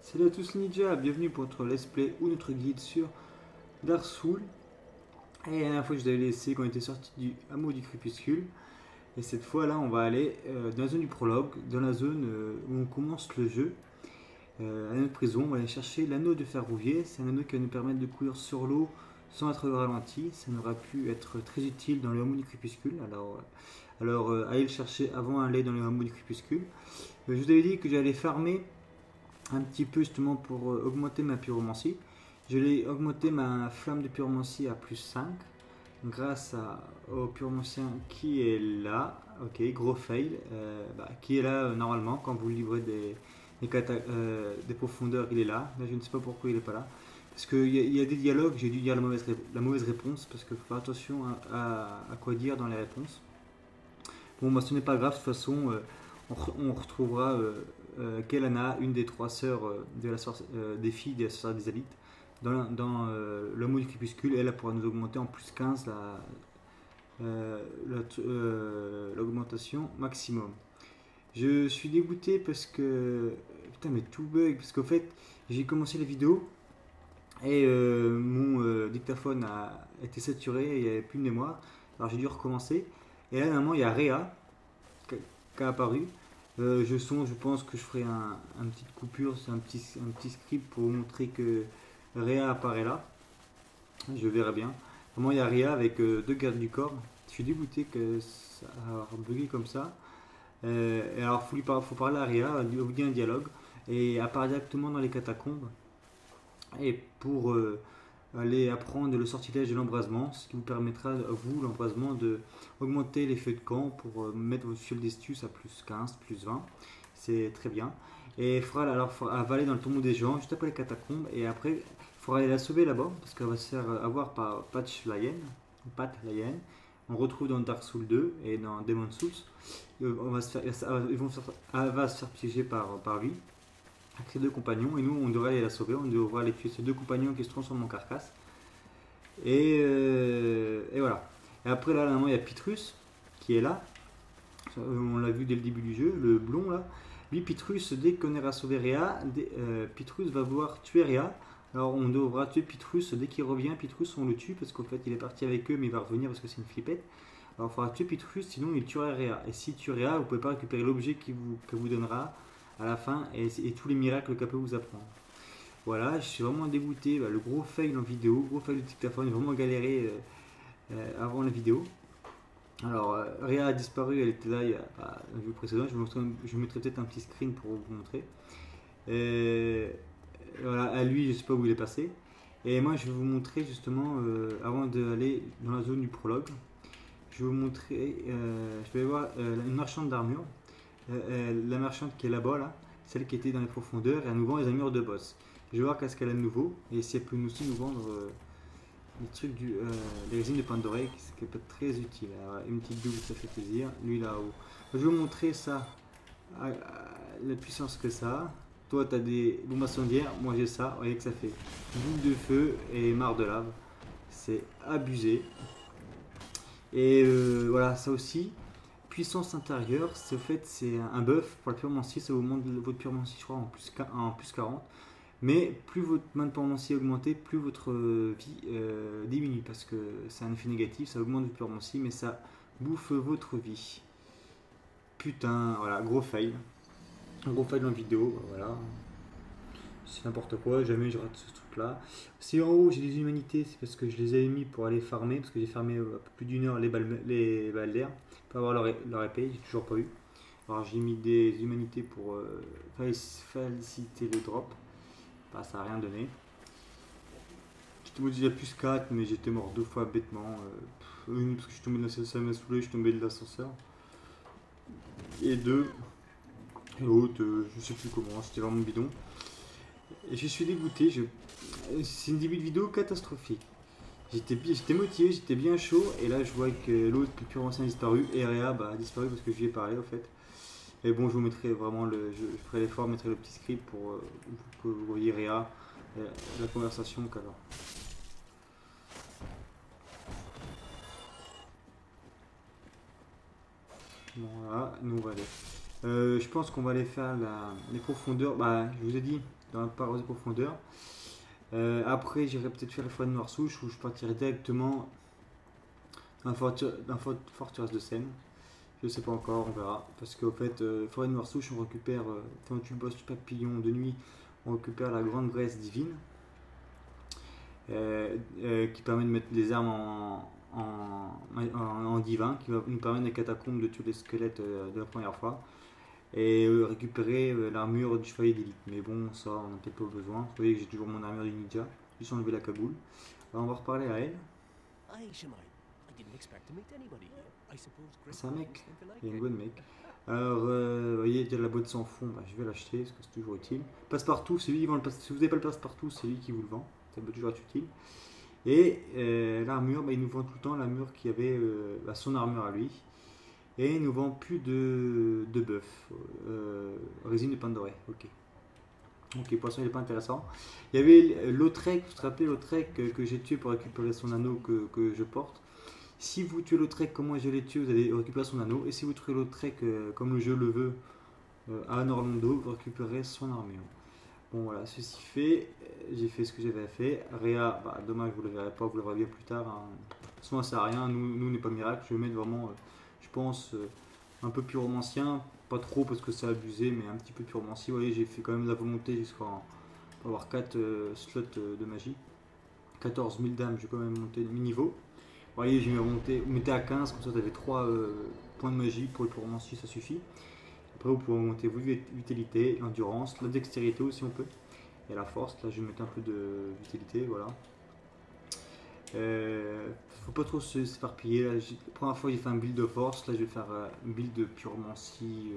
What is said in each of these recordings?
Salut à tous les ninjas, bienvenue pour notre let's play ou notre guide sur Dark Souls. Et la dernière fois je vous avais laissé quand on était sorti du hameau du crépuscule. Et cette fois là on va aller dans la zone du prologue, dans la zone où on commence le jeu. À notre prison, on va aller chercher l'anneau de fer rouvier. C'est un anneau qui va nous permettre de courir sur l'eau sans être ralenti. Ça n'aura pu être très utile dans le hameau du crépuscule. Alors allez le chercher avant d'aller dans le hameau du crépuscule. Je vous avais dit que j'allais farmer un petit peu justement pour augmenter ma pyromancie. Je l'ai augmenté ma flamme de pyromancie à plus 5 grâce au pyromancien qui est là. Ok, gros fail. Qui est là normalement quand vous livrez des profondeurs, il est là. Là, je ne sais pas pourquoi il n'est pas là. Parce qu'il y a des dialogues, j'ai dû dire la mauvaise réponse parce qu'il faut faire attention à quoi dire dans les réponses. Bon, bah, ce n'est pas grave, de toute façon, on retrouvera Kelana, une des trois sœurs des filles des sorcières des élites, dans le mot du crépuscule. Elle pourra nous augmenter en plus 15 l'augmentation maximum. Je suis dégoûté parce que. Putain, mais tout bug. Parce qu'au fait, j'ai commencé la vidéo et mon dictaphone a été saturé et il n'y avait plus de mémoire. Alors j'ai dû recommencer. Et là, normalement, il y a Réa qui a apparu. Je pense que je ferai une petite coupure, c'est un petit script pour vous montrer que Réa apparaît là. Je verrai bien. Vraiment, il y a Réa avec deux gardes du corps. Je suis dégoûté que ça a bugué comme ça. Et alors, faut parler à Réa, vous dire un dialogue. Et apparaît directement dans les catacombes. Et pour aller apprendre le sortilège de l'embrasement, ce qui vous permettra, à vous, l'embrasement, de augmenter les feux de camp pour mettre votre fiole d'estus à plus 15, plus 20. C'est très bien. Et il faudra avaler dans le tombeau des gens, juste après les catacombes. Et après, il faudra aller la sauver là-bas, parce qu'elle va se faire avoir par Pat Lyen. On retrouve dans Dark Souls 2 et dans Demon Souls. On va se faire, elle va se faire piéger par lui avec ses deux compagnons, et nous on devrait aller la sauver, on devrait aller tuer ces deux compagnons qui se transforment en carcasse. Et voilà. Et après là, il y a Pitrus qui est là. On l'a vu dès le début du jeu, le blond là. Lui, Pitrus, dès qu'on ira sauver Réa, Pitrus va vouloir tuer Réa. Alors on devra tuer Pitrus dès qu'il revient. Pitrus, on le tue parce qu'en fait il est parti avec eux, mais il va revenir parce que c'est une flippette. Alors il faudra tuer Pitrus, sinon il tuera Réa. Et s'il tue Réa, vous ne pouvez pas récupérer l'objet que vous donnera à la fin et tous les miracles qu'elle peut vous apprendre. Voilà, je suis vraiment dégoûté. Le gros fail en vidéo, gros fail de dictaphone, j'ai vraiment galéré avant la vidéo. Alors, Réa a disparu, elle était là il y a la vidéo précédente. Je vous mettrai peut-être un petit screen pour vous montrer. Et voilà, à lui, je ne sais pas où il est passé. Et moi, je vais vous montrer justement, avant d'aller dans la zone du prologue, je vais vous montrer, je vais voir une marchande d'armure. La marchande qui est là-bas, là, celle qui était dans les profondeurs, et elle nous vend les armures de boss. Je vais voir qu'est-ce qu'elle a de nouveau, et si elle peut aussi nous vendre les trucs des résines de Pandoré, ce qui peut être très utile. Alors, une petite double, ça fait plaisir. Lui là-haut. Je vais vous montrer ça, la puissance que ça a. Toi, tu as des bombes incendiaires, moi j'ai ça. Vous voyez que ça fait boule de feu et marre de lave. C'est abusé. Et voilà, ça aussi. Puissance intérieure, c'est un buff pour la pyromancie, ça vous monte votre pyromancie, je crois, en plus 40. Mais plus votre main de pyromancie est augmentée, plus votre vie diminue, parce que c'est un effet négatif, ça augmente votre pyromancie, mais ça bouffe votre vie. Putain, voilà, gros fail. Un gros fail dans la vidéo, voilà. C'est n'importe quoi, jamais je rate ce truc là. Si en haut j'ai des humanités, c'est parce que je les avais mis pour aller farmer, parce que j'ai farmé plus d'une heure les balles d'air pour avoir leur épée, j'ai toujours pas eu. Alors j'ai mis des humanités pour faciliter le drop, bah, ça a rien donné. J'étais motivé à plus 4, mais j'étais mort deux fois bêtement. Une parce que je suis tombé de l'ascenseur, ça m'a saoulé, je suis tombé de l'ascenseur. Et deux, et l'autre, je sais plus comment, c'était vraiment bidon. Et je suis dégoûté, c'est une début de vidéo catastrophique. J'étais motivé, j'étais bien chaud, et là je vois que l'autre, le plus ancien, a disparu, et Réa a disparu parce que je lui ai parlé au fait. Et bon, je vous mettrai vraiment je ferai l'effort, je mettrai le petit script pour que vous voyez Réa, la conversation qu'elle a. Bon, voilà, nous on va aller. Je pense qu'on va aller faire les profondeurs. Bah, je vous ai dit, dans la paroisse de profondeur. Après, j'irai peut-être faire la forêt de Noirsouche où je partirai directement dans la forteresse de Seine. Je sais pas encore, on verra. Parce qu'au fait, forêt de Noirsouche, on récupère, quand tu bosses du papillon de nuit, on récupère la grande graisse divine qui permet de mettre les armes en divin, qui va nous permettre des catacombes de tuer les squelettes de la première fois. Et récupérer l'armure du chevalier d'élite. Mais bon, ça, on n'a peut-être pas besoin. Vous voyez que j'ai toujours mon armure du ninja. Juste enlever la cagoule. Alors, on va reparler à elle. C'est un mec. Il y a une bonne mec. Alors, vous voyez, il y a la boîte sans fond. Bah, je vais l'acheter parce que c'est toujours utile. Passe-partout, c'est lui qui vend le passe. Si vous n'avez pas le passe-partout, c'est lui qui vous le vend. Ça peut toujours être utile. Et l'armure, bah, il nous vend tout le temps l'armure qui avait son armure à lui. Et il nous vend plus de bœuf. Résine de Pandoré. Ok. Ok, poisson, il n'est pas intéressant. Il y avait Lautrec, vous vous rappelez Lautrec que j'ai tué pour récupérer son anneau que je porte. Si vous tuez Lautrec comme moi je l'ai tué, vous allez récupérer son anneau. Et si vous tuez Lautrec comme le jeu le veut à Norlondo, vous récupérez son armure. Bon voilà, ceci fait, j'ai fait ce que j'avais fait. Réa, bah, dommage, vous ne le verrez pas, vous le verrez bien plus tard. Hein. Souvent ça sert à rien, nous n'est pas miracle. Je vais mettre vraiment, je pense, un peu pyromancien. Pas trop parce que c'est abusé, mais un petit peu pyromancien. Vous voyez, j'ai fait quand même de la volonté jusqu'à avoir 4 slots de magie. 14 000 dames, j'ai quand même monté mi-niveau. Vous voyez, j'ai monté à 15, comme ça vous avez 3 points de magie pour le pyromancie, ça suffit. Après, vous pouvez monter vos vitalité, l'endurance, la dextérité aussi, on peut. Et la force, là je vais mettre un peu de vitalité, voilà. Faut pas trop s'éparpiller. La première fois j'ai fait un build de force, là je vais faire un build de pyromancie,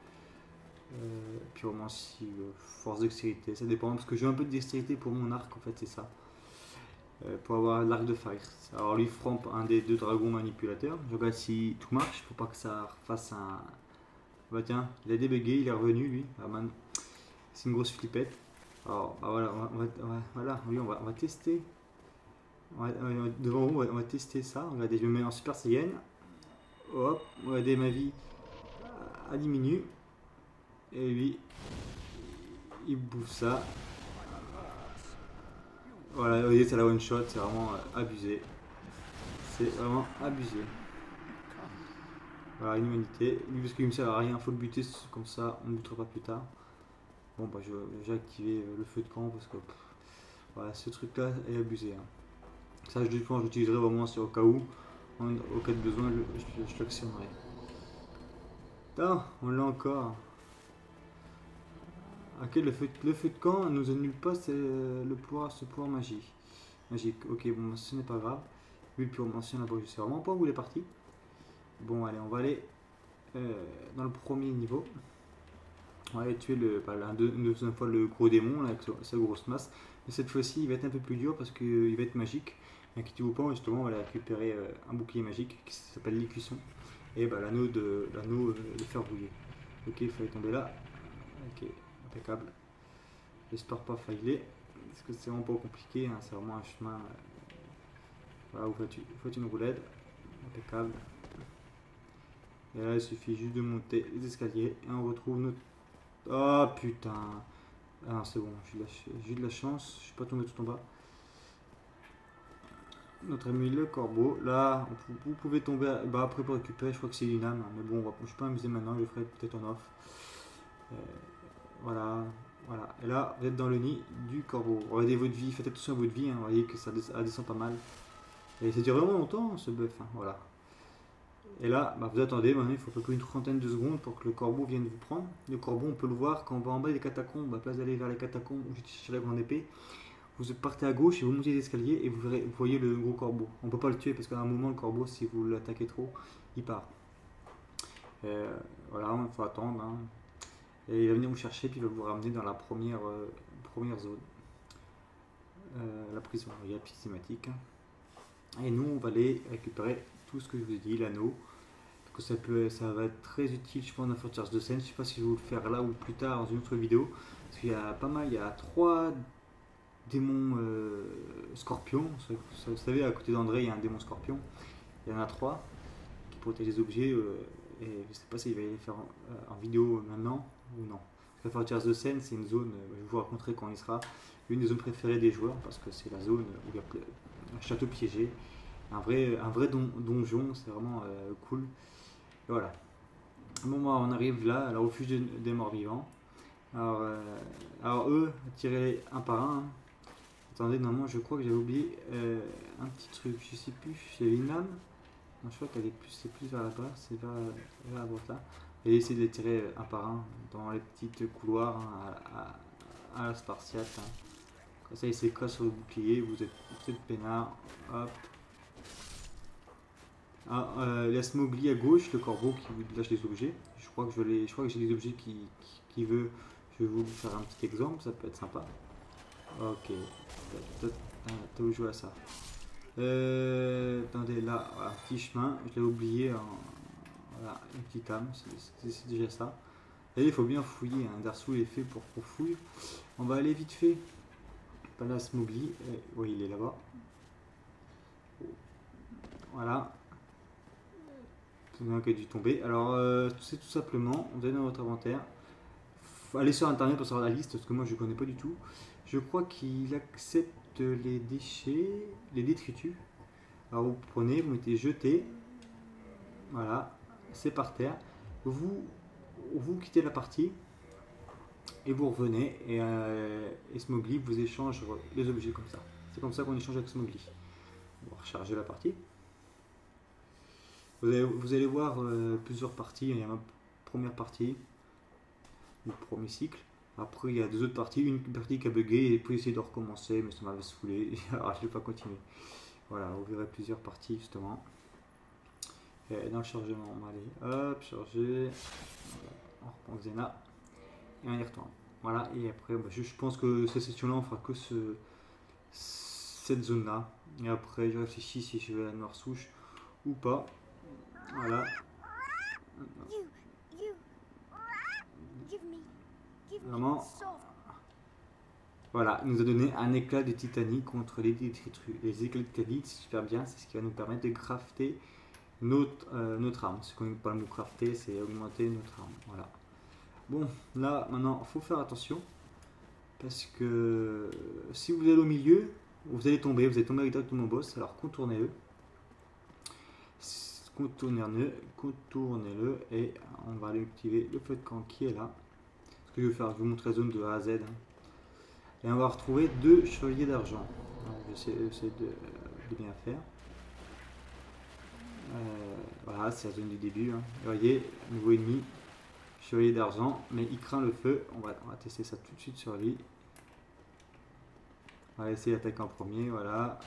force dextérité, ça dépend parce que j'ai un peu de dextérité pour mon arc en fait, c'est ça. Pour avoir l'arc de fer. Alors lui frampe un des 2 dragons manipulateurs. Je regarde si tout marche, faut pas que ça fasse un. Bah tiens, il a débugué, il est revenu lui. Ah, man. C'est une grosse flippette. Alors bah voilà, voilà, oui, on va tester. Devant vous, on va tester ça. Regardez, je me mets en Super Saiyan. Hop, regardez, ma vie diminue. Et lui, il bouffe ça. Voilà, vous voyez, c'est la one shot, c'est vraiment abusé. C'est vraiment abusé. Voilà, une humanité. Lui, parce qu'il me sert à rien, faut le buter comme ça, on ne butera pas plus tard. Bon, bah, j'ai activé le feu de camp parce que voilà, ce truc là est abusé. Hein. Ça, je pense j'utiliserai vraiment au cas où, au cas de besoin, je l'actionnerai. Putain, on l'a encore. Ok, le feu de camp nous annule pas ce pouvoir magique. Ok, bon, ce n'est pas grave. Lui, le pyromancien là-bas, je sais vraiment pas où il est parti. Bon, allez, on va aller dans le premier niveau. On va aller tuer une deuxième fois le gros démon là, avec sa grosse masse. Mais cette fois-ci, il va être un peu plus dur parce qu'il va être magique. Inquiétez-vous pas, justement, on va aller récupérer un bouclier magique qui s'appelle l'écuisson. Et bah, l'anneau de fer bouillir. Ok, il fallait tomber là. Ok, impeccable. J'espère pas failer. Parce que c'est vraiment pas compliqué, hein, c'est vraiment un chemin. Voilà, vous faites une roulette. Impeccable. Et là, il suffit juste de monter les escaliers et on retrouve notre. Oh putain! Ah, c'est bon, j'ai eu de la chance, je suis pas tombé tout en bas. Notre ami le corbeau, là, vous pouvez tomber après pour récupérer, je crois que c'est une âme, mais bon, je peux m'amuser maintenant, je le ferai peut-être en off. Voilà, voilà. Et là, vous êtes dans le nid du corbeau. Regardez votre vie, faites attention à votre vie, hein, vous voyez que ça descend pas mal. Et ça dure vraiment longtemps ce buff, hein, voilà. Et là, bah, vous attendez, maintenant il faut à peu près une trentaine de secondes pour que le corbeau vienne vous prendre. Le corbeau, on peut le voir quand on va en bas des catacombes, à place d'aller vers les catacombes où j'ai cherché la grande épée. Vous partez à gauche et vous montez les escaliers et vous voyez le gros corbeau. On peut pas le tuer parce qu'à un moment, le corbeau, si vous l'attaquez trop, il part. Voilà, il faut attendre. Hein. Et il va venir vous chercher puis il va vous ramener dans la première zone. La prison, il y a la petite thématique. Et nous, on va aller récupérer tout ce que je vous ai dit, l'anneau. Ça va être très utile, je pense, dans la forteresse de Seine. Je ne sais pas si je vais vous le faire là ou plus tard dans une autre vidéo. Parce qu'il y a pas mal, il y a 3 démons scorpions. Vous savez, à côté d'André, il y a un démon scorpion. Il y en a 3 qui protègent les objets. Et je ne sais pas s'il va les faire en vidéo maintenant ou non. Frontiers de Seine, c'est une zone, je vais vous raconterai quand on y sera, une des zones préférées des joueurs parce que c'est la zone où il y a un château piégé, un vrai donjon, c'est vraiment cool. Et voilà. Bon, moi, on arrive là, à la refuge des morts vivants. Alors eux, tirez un par un. Hein. Attendez, normalement, je crois que j'avais oublié un petit truc. Je sais plus, j'avais une âme. Non, je crois qu'elle est plus, c'est plus vers là-bas, c'est vers la droite là. Et essayez de les tirer un par un dans les petits couloirs hein, à la Spartiate. Hein. Comme ça, il s'écrase sur le bouclier, vous êtes peinard. Hop. Ah, la Smogli à gauche, le corbeau qui vous lâche des objets. Je crois que j'ai des objets qui veut. Je vais vous faire un petit exemple, ça peut être sympa. Ok. T'as où jouer à ça. Attendez, là, un petit chemin, je l'ai oublié. Voilà, une petite âme, c'est déjà ça. Et il faut bien fouiller, hein. Darsoul est fait pour qu'on fouille. On va aller vite fait. Pas la Smogli. Oui, il est là-bas. Voilà. Qui a dû tomber. Alors, c'est tout simplement, vous allez dans votre inventaire. Allez sur internet pour savoir la liste, parce que moi je ne connais pas du tout. Je crois qu'il accepte les déchets, les détritus. Alors vous prenez, vous mettez jeter. Voilà, c'est par terre. Vous quittez la partie et vous revenez et Smogli vous échange les objets comme ça. C'est comme ça qu'on échange avec Smogli. On va recharger la partie. Vous allez voir plusieurs parties. Il y a ma première partie, le premier cycle. Après, il y a deux autres parties. Une partie qui a bugué et puis essayer de recommencer, mais ça m'avait saoulé. Alors, je ne vais pas continuer. Voilà, vous verrez plusieurs parties justement. Et dans le chargement, on va aller hop, charger. Voilà, on reprend Xena et on y retourne. Voilà, et après, bah, je pense que cette session-là, on fera que cette zone-là. Et après, je réfléchis si je vais à Noire Souche ou pas. Voilà. Vraiment. Voilà, il nous a donné un éclat de titanie contre les détritus. Les éclats de titanie, c'est super bien, c'est ce qui va nous permettre de crafter notre arme. Ce qu'on ne peut pas nous crafter, c'est augmenter notre arme. Voilà. Bon, là, maintenant, il faut faire attention. Parce que si vous allez au milieu, vous allez tomber directement au boss. Alors contournez-le. Contournez-le et on va aller activer le feu de camp qui est là. Ce que je vais faire, je vais vous montrer la zone de A à Z. Hein. Et on va retrouver deux chevaliers d'argent. Je vais essayer de bien faire. Voilà, c'est la zone du début. Hein. Vous voyez, nouveau ennemi, chevalier d'argent, mais il craint le feu. On va tester ça tout de suite sur lui. On va essayer d'attaquer en premier, voilà.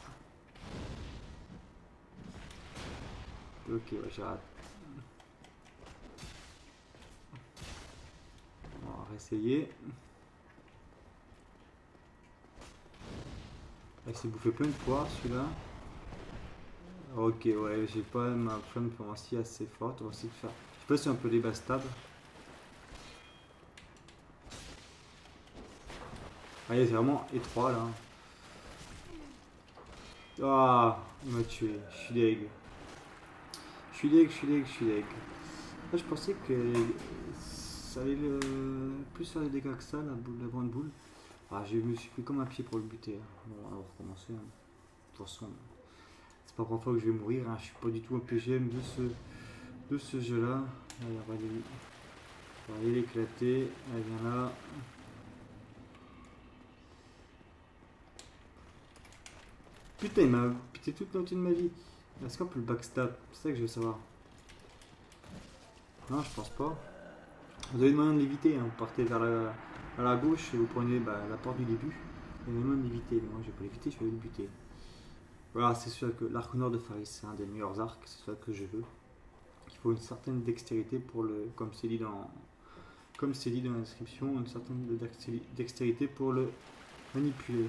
Ok, ouais, j'ai raté. On va réessayer. Il s'est bouffé plein de poires celui-là. Ok, ouais, j'ai pas ma flamme pour ainsi assez forte. On va essayer de faire. Je sais pas si on peut les bastable. Allez, c'est vraiment étroit là. Ah, il m'a tué. Je suis deg. Je suis deg. Là, je pensais que ça allait plus faire des dégâts que ça, la grande boule. Ah, je me suis pris comme un pied pour le buter. Bon, on va recommencer. Hein. De toute façon, c'est pas la première fois que je vais mourir. Hein. Je suis pas du tout un PGM de ce jeu-là. Allez, on va aller l'éclater. Elle vient là. Putain, il m'a pété toute l'entière de ma vie. Est-ce qu'on peut le backstab? C'est ça que je veux savoir. Non, je pense pas. Vous avez le moyen de l'éviter. Hein. Vous partez vers la gauche et vous prenez la porte du début. Il y a le moyen de l'éviter. Mais moi, je vais pas l'éviter, je vais le buter. Voilà, c'est sûr que l'arc noir de Faris, c'est un des meilleurs arcs. C'est ça que je veux. Il faut une certaine dextérité pour le. Comme c'est dit dans la description, une certaine dextérité pour le manipuler.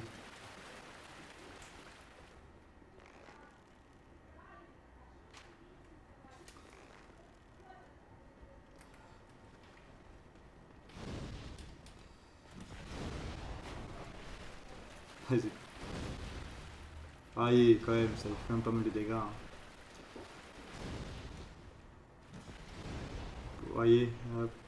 Aïe, quand même, ça fait quand même pas mal de dégâts. Hein. Vous voyez, hop.